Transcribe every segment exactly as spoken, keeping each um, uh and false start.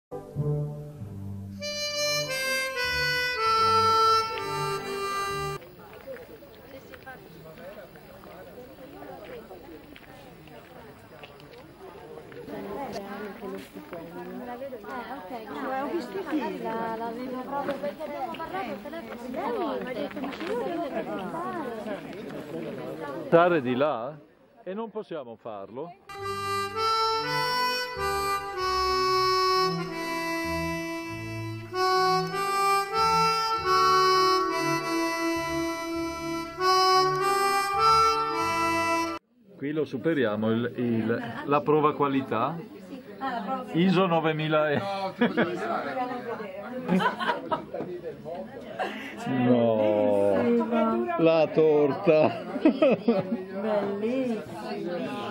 Ho visto chi? L'avevo proprio perché abbiamo parlato al telefono. Mi ha detto mi Stare di là e non possiamo farlo. Qui lo superiamo il, il, la prova qualità. I S O novemila E. No, la torta. Bellissimo.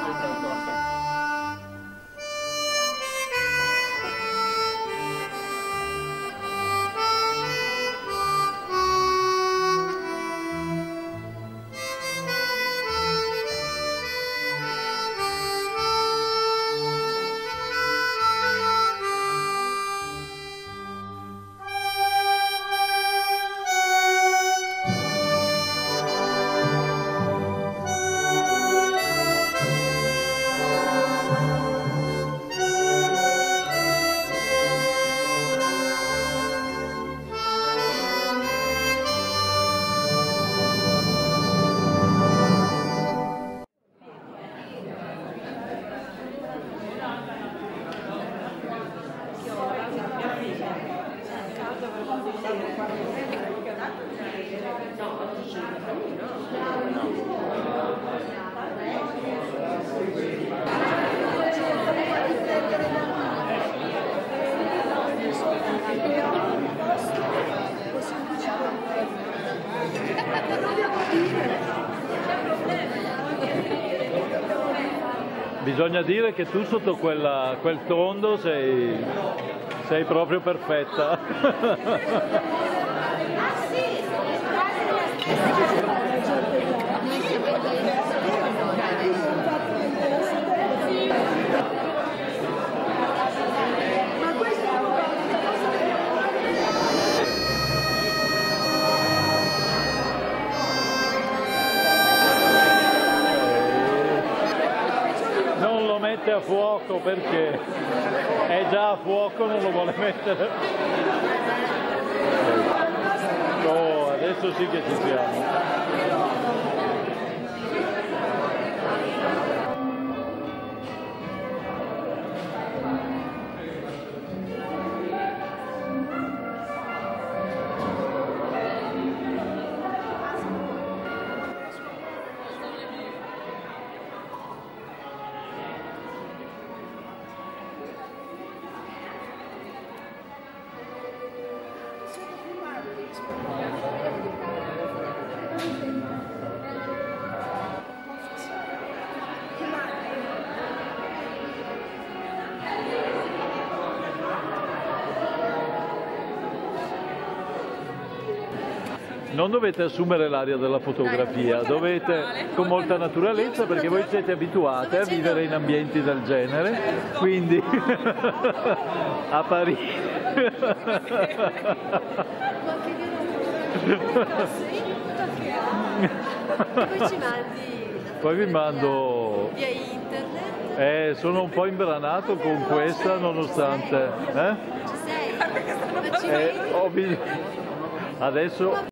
Bisogna dire che tu sotto quella, quel tondo sei, sei proprio perfetta. Non lo mette a fuoco perché è già a fuoco, non lo vuole mettere. Oh, adesso sì che ci siamo. Non dovete assumere l'aria della fotografia, dovete con molta naturalezza perché voi siete abituate a vivere in ambienti del genere, quindi a Parigi. Poi ci mandi. Poi vi mando. Via internet. Eh, sono un po' imbranato con questa nonostante. Eh? Ci sei? Ma ci Eh, ho bisogno. Adesso.